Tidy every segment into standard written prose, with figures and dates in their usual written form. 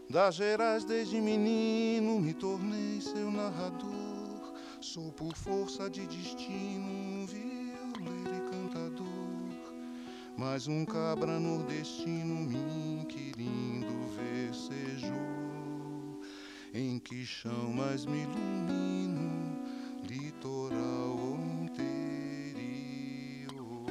Das Gerais desde menino me tornei seu narrador. Sou por força de destino um violeiro e cantador. Mais um cabra nordestino me inquirindo versejou. Em que chão mais me ilumino, litoral ou interior?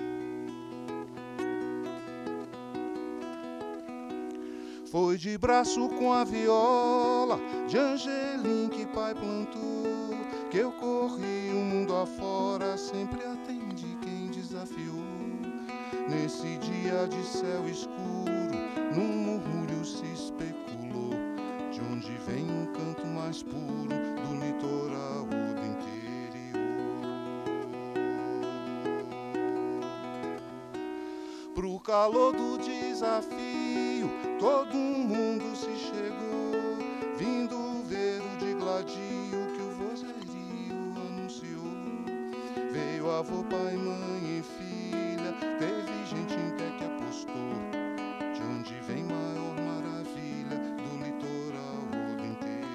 Foi de braço com a viola de Angelim que pai plantou, que eu corri o mundo afora, sempre atendi quem desafiou. Nesse dia de céu escuro, num murmúrio se especulou de onde vem um canto mais puro do litoral ou do interior. Pro calor do desafio, todo mundo se chegou, vindo ver o de Gladio que o vozerio anunciou. Veio avô, pai, mãe e filha, teve gente em pé que apostou. De onde vem maior maravilha do litoral ou do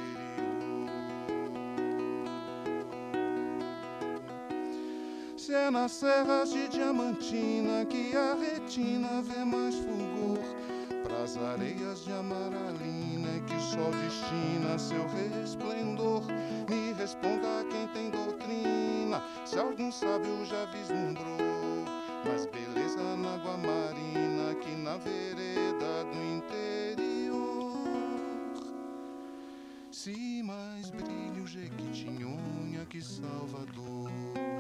interior? Se é nas serras de Diamantina que a retina vê mais fulgor, pras areias de Amaralina é que o sol destina seu resplendor. Me responda quem tem doutrina, se algum sábio já vislumbrou mais beleza na água marina que na vereda do interior. Se mais brilha o Jequitinhonha que Salvador.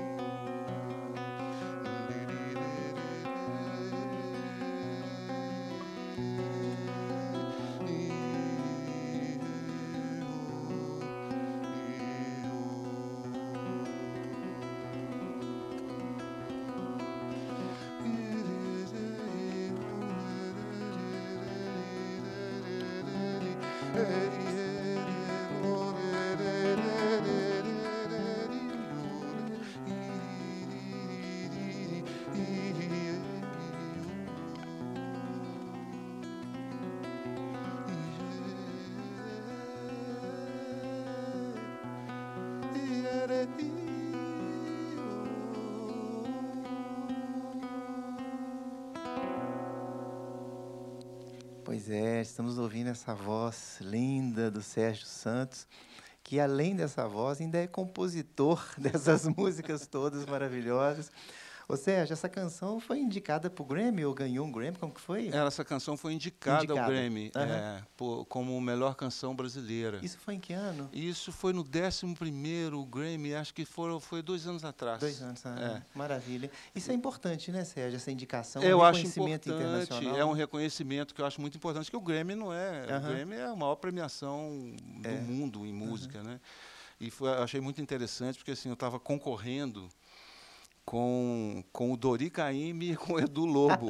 Pois é, estamos ouvindo essa voz linda do Sérgio Santos, que além dessa voz ainda é compositor dessas músicas todas maravilhosas. Ô Sérgio, essa canção foi indicada para o Grammy ou ganhou um Grammy? Como que foi? Essa canção foi indicada ao Grammy como melhor canção brasileira. Isso foi em que ano? Isso foi no 11º Grammy, acho que foi 2 anos atrás. 2 anos, maravilha. Isso é importante, né, Sérgio, essa indicação? Eu acho reconhecimento importante, internacional. é um reconhecimento que eu acho muito importante, que o Grammy não é... O Grammy é a maior premiação do mundo em música, né? E eu achei muito interessante, porque assim, eu estava concorrendo com o Dori Caymmi e com o Edu Lobo,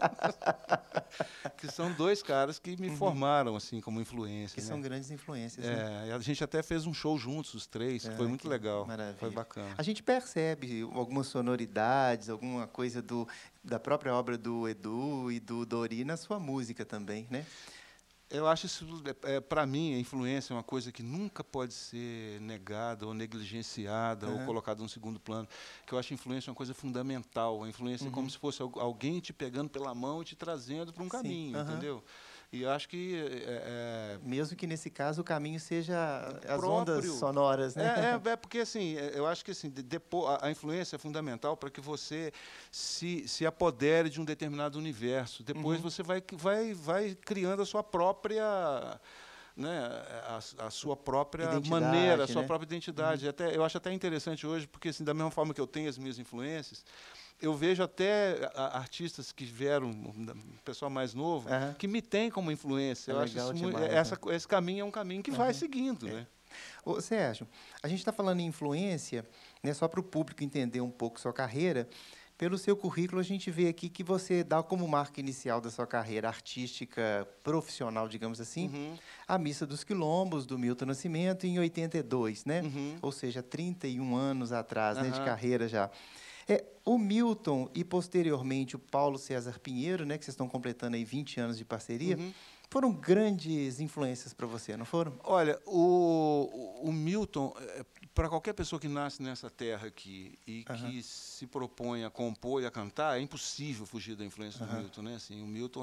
que são dois caras que me formaram assim como influência. Que são grandes influências. A gente até fez um show juntos, os três, foi muito legal, maravilha. Foi bacana. A gente percebe algumas sonoridades, alguma coisa da própria obra do Edu e do Dori na sua música também, né? Eu acho isso, para mim, a influência é uma coisa que nunca pode ser negada ou negligenciada ou colocada no segundo plano. Que eu acho a influência uma coisa fundamental. A influência é como se fosse alguém te pegando pela mão e te trazendo para um caminho, entendeu? E eu acho que... Mesmo que, nesse caso, o caminho seja as ondas sonoras, né? Porque, assim, eu acho que assim, a influência é fundamental para que você se apodere de um determinado universo. Depois você vai criando a sua própria... Né, a sua própria maneira, a sua própria identidade. Eu acho até interessante hoje, porque, assim, da mesma forma que eu tenho as minhas influências, eu vejo até artistas que vieram, pessoal mais novo, que me tem como influência. Eu acho esse caminho é um caminho que vai seguindo. Né? Ô, Sérgio, a gente está falando em influência, né, só para o público entender um pouco sua carreira. Pelo seu currículo, a gente vê aqui que você dá como marca inicial da sua carreira artística profissional, digamos assim, a Missa dos Quilombos, do Milton Nascimento, em 82, né? Ou seja, 31 anos atrás, né, de carreira já. O Milton e, posteriormente, o Paulo César Pinheiro, né, que vocês estão completando aí 20 anos de parceria, foram grandes influências para você, não foram? Olha, o Milton, para qualquer pessoa que nasce nessa terra aqui e que se propõe a compor e a cantar, é impossível fugir da influência do Milton, né? Assim, o Milton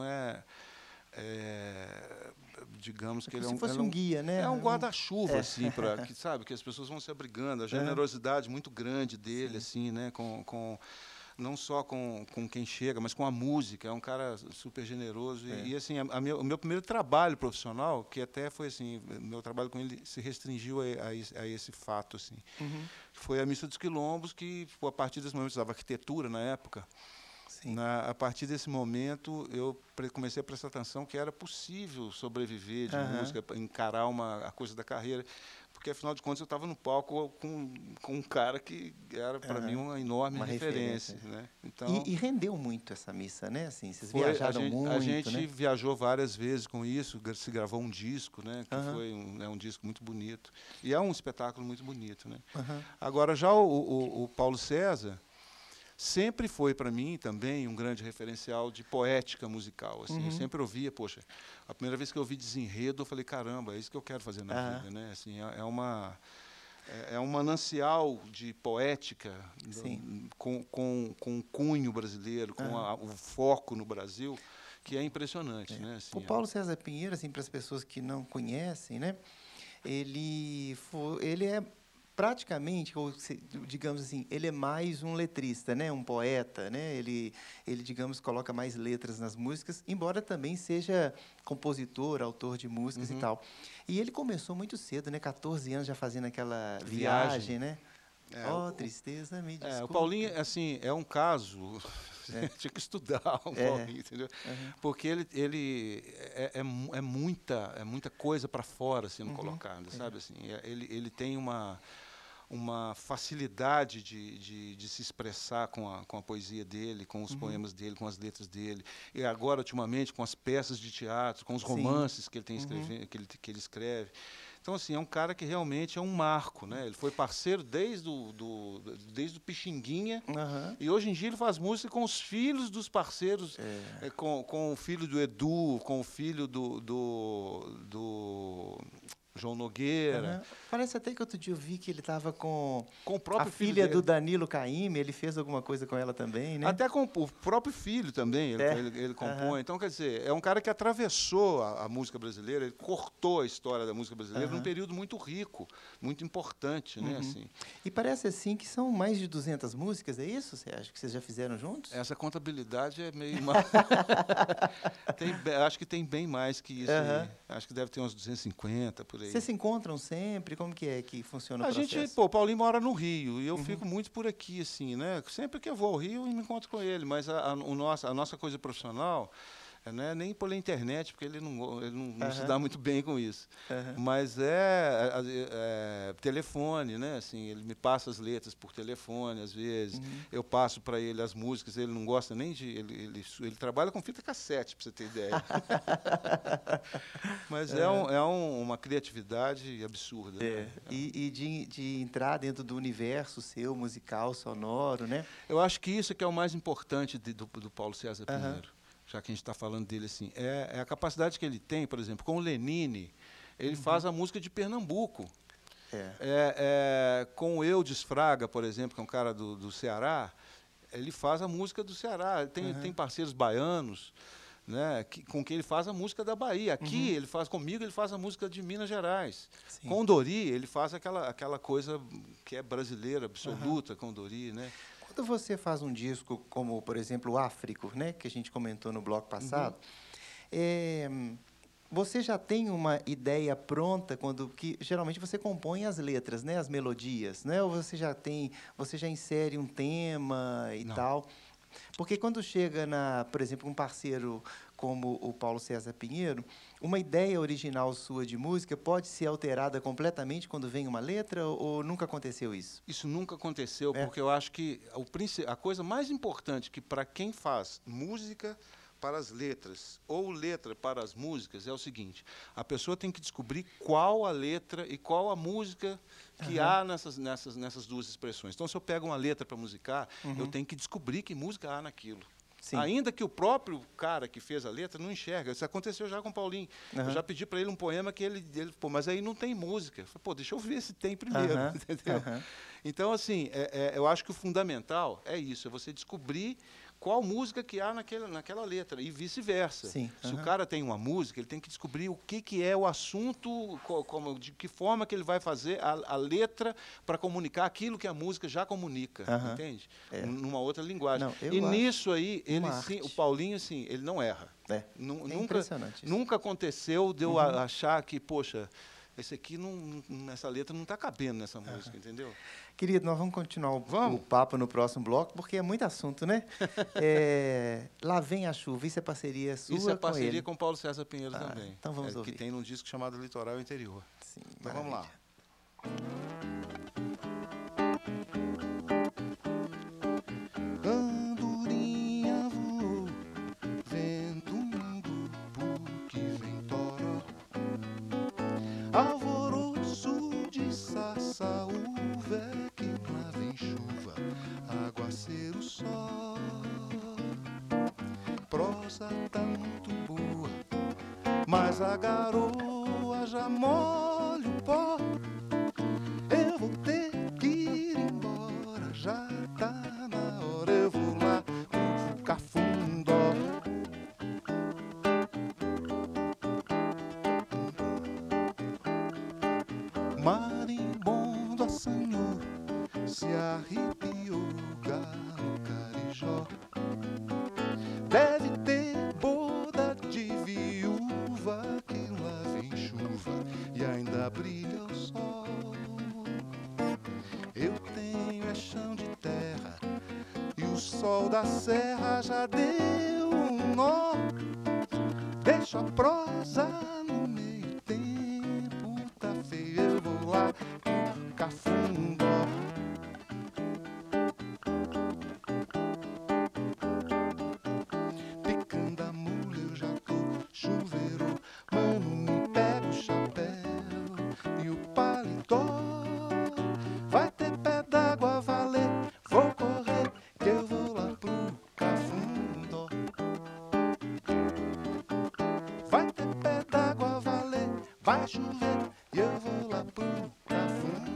digamos que ele é se fosse um guia, né? É um guarda-chuva, assim, para que, sabe, que as pessoas vão se abrigando, a generosidade muito grande dele, assim, né? Não só com quem chega, mas com a música. É um cara super generoso. E assim, o meu primeiro trabalho profissional, que até foi assim, meu trabalho com ele se restringiu a esse fato, assim. Foi a Missa dos Quilombos, que a partir desse momento, eu estudava arquitetura na época. A partir desse momento, eu comecei a prestar atenção que era possível sobreviver de música, encarar a coisa da carreira. Porque, afinal de contas, eu estava no palco com um cara que era, para mim, uma enorme referência. Né? Então, e rendeu muito essa missa, né? Assim, vocês viajaram muito, a gente né? viajou várias vezes com isso, se gravou um disco, né? Que foi um disco muito bonito. E é um espetáculo muito bonito. Né? Agora, já o Paulo César sempre foi, para mim, também um grande referencial de poética musical. Assim. Eu sempre ouvia, poxa, a primeira vez que eu ouvi Desenredo, eu falei, caramba, é isso que eu quero fazer na vida. Né? Assim, é um manancial de poética com um cunho brasileiro, com o foco no Brasil, que é impressionante. Né? Assim, o Paulo César Pinheiro, assim, para as pessoas que não conhecem, né, ele é praticamente, ou digamos assim, ele é mais um letrista, né, um poeta, né? Ele digamos coloca mais letras nas músicas, embora também seja compositor, autor de músicas e tal. E ele começou muito cedo, né, 14 anos já fazendo aquela viagem, né? Tristeza, me desculpa. O Paulinho, assim, é um caso. Tinha que estudar o Paulinho, entendeu? Porque ele é muita coisa para fora sendo colocada, sabe? Assim, ele tem uma facilidade de se expressar com a poesia dele, com os poemas dele, com as letras dele. E agora, ultimamente, com as peças de teatro, com os romances que ele tem que ele escreve. Então, assim, é um cara que realmente é um marco, né? Ele foi parceiro desde o Pixinguinha, e hoje em dia ele faz música com os filhos dos parceiros, com o filho do Edu, com o filho do João Nogueira. Parece até que outro dia eu vi que ele estava com o próprio a filha do Danilo Caymmi, ele fez alguma coisa com ela também, né? Até com o próprio filho também, ele compõe. Então, quer dizer, é um cara que atravessou a música brasileira, ele cortou a história da música brasileira num período muito rico, muito importante, né? Assim. E parece assim que são mais de 200 músicas, é isso, você acha, que vocês já fizeram juntos? Essa contabilidade é meio... acho que tem bem mais que isso aí. Acho que deve ter uns 250, por aí. Vocês se encontram sempre? Como que é que funciona o processo? O Paulinho mora no Rio, e eu fico muito por aqui, assim, né? Sempre que eu vou ao Rio, eu me encontro com ele, mas a nossa coisa profissional, né? Nem pela internet, porque ele não se dá muito bem com isso. Mas é telefone, né? Assim, ele me passa as letras por telefone, às vezes. Eu passo para ele as músicas, ele não gosta nem de... Ele trabalha com fita cassete, para você ter ideia. Mas é uma criatividade absurda. Né? E de entrar dentro do universo seu, musical, sonoro, né? Eu acho que isso que é o mais importante do Paulo César Pinheiro. Já que a gente está falando dele assim, é a capacidade que ele tem, por exemplo, com o Lenine, ele faz a música de Pernambuco. Com o Eudes Fraga, por exemplo, que é um cara do Ceará, ele faz a música do Ceará. Tem parceiros baianos, né, com quem ele faz a música da Bahia. Aqui, comigo, ele faz a música de Minas Gerais. Sim. Com o Dori, ele faz aquela coisa que é brasileira, absoluta, com o Dori, né? Quando você faz um disco como, por exemplo, o Áfrico, né, que a gente comentou no bloco passado, você já tem uma ideia pronta que geralmente você compõe as letras, né, as melodias, né, ou você já insere um tema e tal? Porque quando chega por exemplo, um parceiro como o Paulo César Pinheiro, uma ideia original sua de música pode ser alterada completamente quando vem uma letra, ou nunca aconteceu isso? Isso nunca aconteceu, porque eu acho que a coisa mais importante que para quem faz música para as letras ou letra para as músicas é o seguinte: a pessoa tem que descobrir qual a letra e qual a música que há nessas duas expressões. Então, se eu pego uma letra para musicar, eu tenho que descobrir que música há naquilo. Sim. Ainda que o próprio cara que fez a letra não enxerga. Isso aconteceu já com o Paulinho. Eu já pedi para ele um poema que ele pô, mas aí não tem música. Eu falei, pô, deixa eu ver se tem primeiro, entendeu? Então, assim, eu acho que o fundamental é isso, é você descobrir qual música que há naquela letra, e vice-versa. Se o cara tem uma música, ele tem que descobrir o que é o assunto, de que forma que ele vai fazer a letra para comunicar aquilo que a música já comunica, entende? Numa outra linguagem. Não, e nisso aí, o Paulinho, assim, ele não erra. Impressionante isso. Nunca aconteceu de eu achar que, poxa, esse aqui, essa letra não está cabendo nessa música, entendeu? Querido, nós vamos continuar o papo no próximo bloco, porque é muito assunto, né? Lá Vem a Chuva, isso é parceria sua com ele? Isso é parceria com Paulo César Pinheiro também. Então vamos ouvir. Que tem num disco chamado Litoral Interior. Sim, então vamos lá. Andorinha voou, vento que vem toró, alvoroço de sassaúva, que lá vem chuva, aguaceiro só. Prosa tá muito boa, mas a garoa já molha o pó. Eu vou ter que ir embora, já tá na hora. Eu vou lá pro Cafundó. Marimbondo assanhou, se arrepiou o galo carijó. Deve ter boda de viúva, que lá vem chuva e ainda brilha o sol. Eu tenho chão de terra e o sol da serra já deu um nó. Deixo a prosa no meio tempo, tá feio, eu vou lá pro Cafundó. Picando a mula eu já tô chuveiro, mano, me pega o chapéu e o paletó. Vai ter pé d'água a valer, vou correr, que eu vou lá pro Cafundó. Vai ter pé d'água a valer, vai chover, e eu vou lá pro Cafundó.